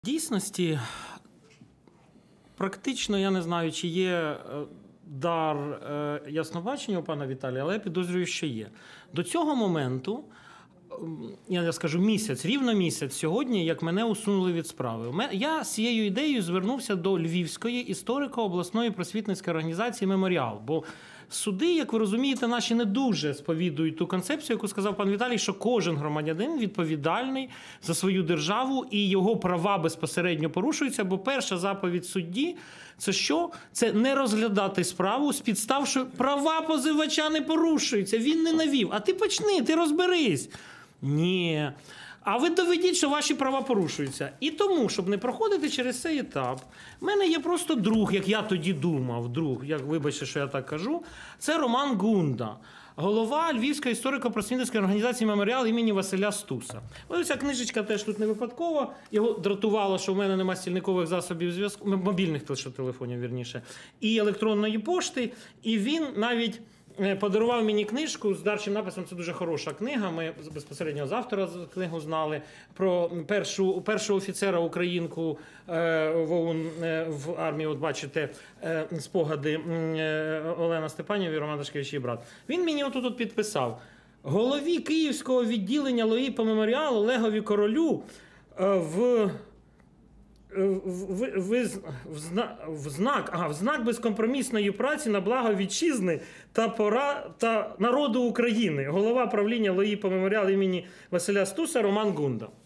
В дійсності, практично, я не знаю, чи є дар яснобачення у пана Віталія, але я підозрюю, що є. До цього моменту, я скажу місяць, рівно місяць сьогодні, як мене усунули від справи. Я з цією ідеєю звернувся до Львівської історико-обласної просвітницької організації «Меморіал». Бо суди, як ви розумієте, наші не дуже сповідують ту концепцію, яку сказав пан Віталій, що кожен громадянин відповідальний за свою державу і його права безпосередньо порушуються, бо перша заповідь судді – це що? Це не розглядати справу з підстав, що права позивача не порушуються, він не навів. А ти почни, ти розберись. Ні. А ви доведіть, що ваші права порушуються. І тому, щоб не проходити через цей етап, в мене є просто друг, як я тоді думав, вибачте, що я так кажу, це Роман Гунда, голова Львівської історико-просвітницької організації «Меморіал» імені Василя Стуса. Ось ця книжечка теж тут не випадково. Його дратувало, що в мене немає стільникових засобів зв'язку, мобільних телефонів, вірніше, і електронної пошти. І він навіть подарував мені книжку з дарчим написом. Це дуже хороша книга. Ми безпосередньо з автора книгу знали. Про першу офіцера українку в ОУН в армії. От бачите, спогади Олена Степанів і Роман Дашкевич, її брат. Він мені отут підписав. Голові Київського відділення ЛОІ по «Меморіалу» Олегові Королю в знак безкомпромісної праці на благо вітчизни та народу України. Голова правління ЛОІ по «Меморіал» імені Василя Стуса Роман Гунда.